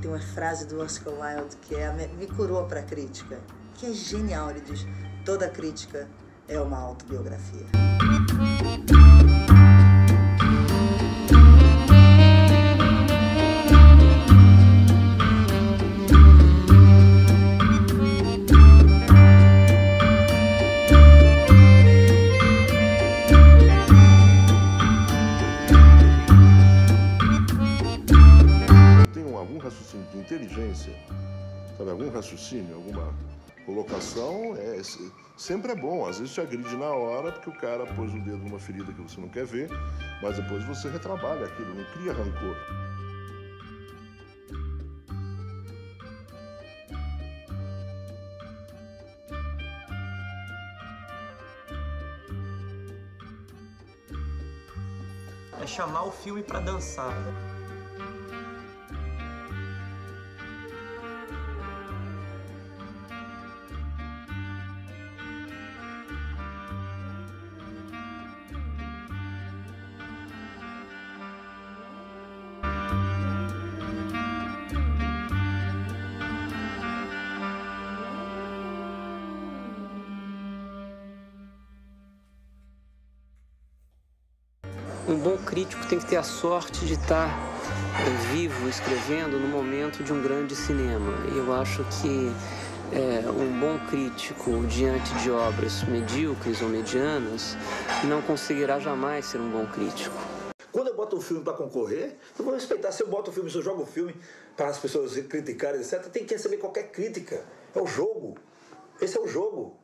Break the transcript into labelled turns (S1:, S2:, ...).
S1: tem uma frase do Oscar Wilde que me curou para a crítica, que é genial. Ele diz: toda crítica é uma autobiografia.
S2: Algum raciocínio de inteligência, sabe, algum raciocínio, alguma colocação, sempre é bom. Às vezes te agride na hora porque o cara pôs o dedo numa ferida que você não quer ver, mas depois você retrabalha aquilo, não cria rancor.
S3: É chamar o filme para dançar.
S4: Um bom crítico tem que ter a sorte de estar vivo, escrevendo no momento de um grande cinema. E eu acho que um bom crítico, diante de obras medíocres ou medianas, não conseguirá jamais ser um bom crítico.
S5: Quando eu boto um filme para concorrer, eu vou respeitar. Se eu boto um filme, se eu jogo um filme para as pessoas criticarem, etc., tem que receber qualquer crítica. É o jogo. Esse é o jogo.